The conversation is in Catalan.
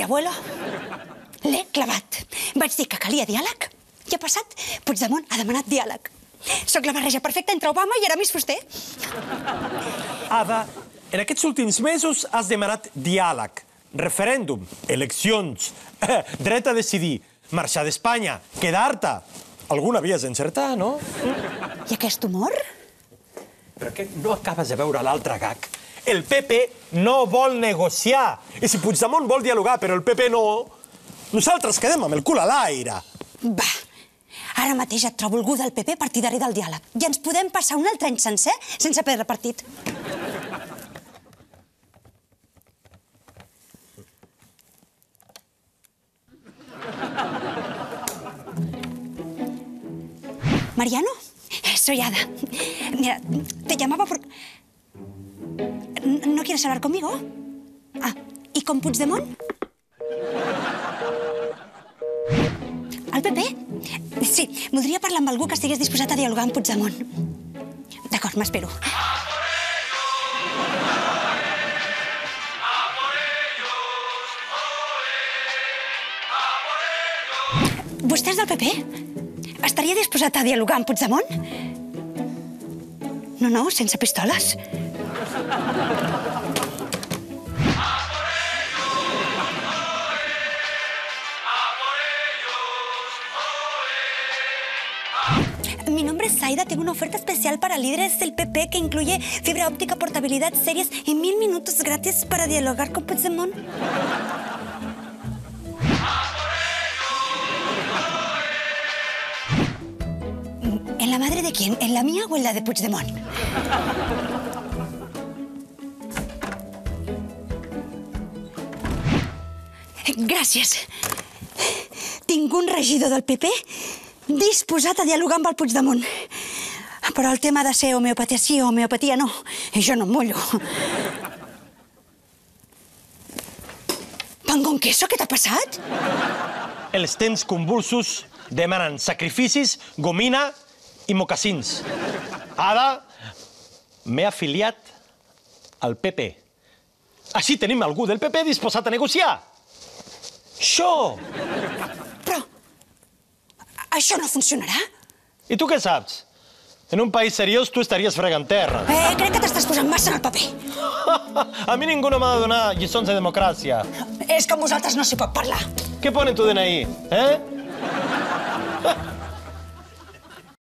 abuelo. L'he clavat. Vaig dir que calia diàleg i ha passat. Puigdemont ha demanat diàleg. Soc la barreja perfecta entre Obama i Aramis Fuster. Ada, en aquests últims mesos has demanat diàleg, referèndum, eleccions, dret a decidir, marxar d'Espanya, quedar-te. Alguna havies d'encertar, no? I aquest humor? Però que no acabes de veure l'altre gag. El PP no vol negociar. I si Puigdemont vol dialogar, però el PP no, nosaltres quedem amb el cul a l'aire. Va, ara mateix et trobo algú del PP partidari del diàleg. I ens podem passar un altre any sencer sense perdre partit. Mariano, soy Ada. Mira, te llamaba por... ¿No quieres hablar conmigo? Ah, ¿y con Puigdemont? El PP? Sí, voldria parlar amb algú que estigués disposat a dialogar amb Puigdemont. D'acord, m'espero. Vostè és del PP? Estaria disposat a dialogar amb Puigdemont? No, sense pistoles. Mi nombre es Zaida, tengo una oferta especial para líderes del PP que incluye fibra óptica, portabilidad, series y 1000 minutos gratis para dialogar con Puigdemont. ¿En la madre de quién? ¿En la mía o en la de Puigdemont? Gràcies. Tinc un regidor del PP disposat a dialogar amb el Puigdemont. Però el tema ha de ser homeopatia sí o homeopatia no. I jo no em mullo. Pan con queso, què t'ha passat? Els temps convulsos demanen sacrificis, gomina i mocassins. Ada, m'he afiliat al PP. Així tenim algú del PP disposat a negociar. Això! Però això no funcionarà? I tu què saps? En un país seriós tu estaries fregant terra. Crec que t'estàs posant massa en el paper. A mi ningú no m'ha de donar lliçons de democràcia. És que amb vosaltres no s'hi pot parlar. Què pone en tu DNI, eh?